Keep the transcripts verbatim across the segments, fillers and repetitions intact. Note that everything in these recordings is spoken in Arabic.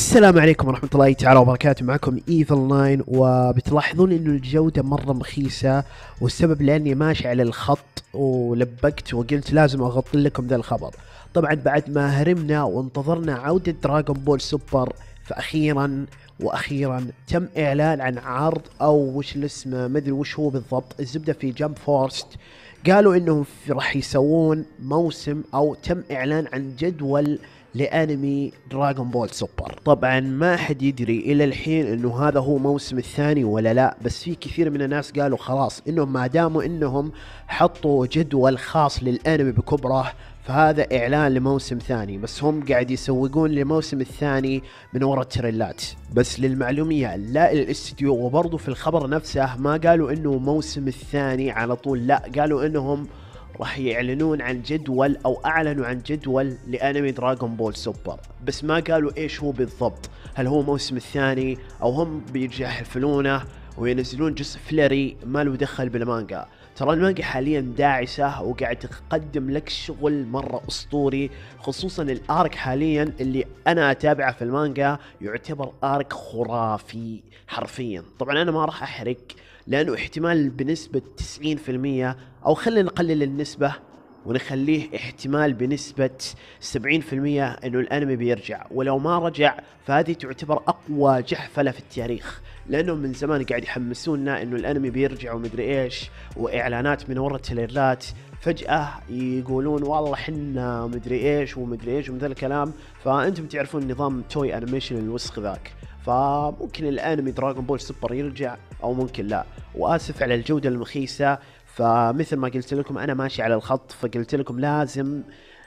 السلام عليكم ورحمة الله تعالى وبركاته. معكم ايفل ناين، وبتلاحظون انه الجودة مرة مخيسة، والسبب لاني ماشي على الخط ولبقت وقلت لازم اغطي لكم ذا الخبر. طبعا بعد ما هرمنا وانتظرنا عودة دراغون بول سوبر، فاخيرا واخيرا تم اعلان عن عرض او وش الاسم مدري وش هو بالضبط. الزبدة في جامب فورست قالوا انهم راح يسوون موسم او تم اعلان عن جدول لانمي دراغون بول سوبر. طبعا ما حد يدري الى الحين انه هذا هو موسم الثاني ولا لا، بس في كثير من الناس قالوا خلاص انهم ما داموا انهم حطوا جدول خاص للانمي بكبره فهذا اعلان لموسم ثاني، بس هم قاعد يسوقون للموسم الثاني من وراء التريلات. بس للمعلومية لا الاستديو، وبرضو في الخبر نفسه ما قالوا انه موسم الثاني على طول، لا قالوا انهم راح يعلنون عن جدول او اعلنوا عن جدول لانمي دراغون بول سوبر، بس ما قالوا ايش هو بالضبط. هل هو موسم الثاني او هم بيرجع يحفلونه وينزلون جزء فلري ما له دخل بالمانجا. ترى المانجا حاليا داعسة وقاعد تقدم لك شغل مرة اسطوري، خصوصا الارك حاليا اللي انا اتابعه في المانجا يعتبر ارك خرافي حرفيا. طبعا انا ما راح احرق لانه احتمال بنسبة تسعين في المية، او خلينا نقلل النسبة ونخليه احتمال بنسبة سبعين في المية انه الانمي بيرجع، ولو ما رجع فهذه تعتبر اقوى جحفلة في التاريخ، لانه من زمان قاعد يحمسونا انه الانمي بيرجع ومدري ايش، واعلانات من ورا التريلات فجأة يقولون والله حنا مدري ايش ومدري ايش ومن ذا الكلام. فانتم تعرفون نظام توي انيميشن الوسخ ذاك، فممكن الانمي دراغون بول سوبر يرجع او ممكن لا. واسف على الجودة المخيسة، فمثل ما قلت لكم انا ماشي على الخط، فقلت لكم لازم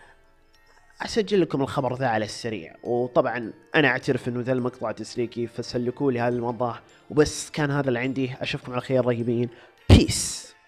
اسجل لكم الخبر ذا على السريع. وطبعا انا اعترف انه ذا المقطع تسليكي، فسلكوا لي هذا الموضوع وبس. كان هذا اللي عندي، اشوفكم على خير رهيبين، بيس.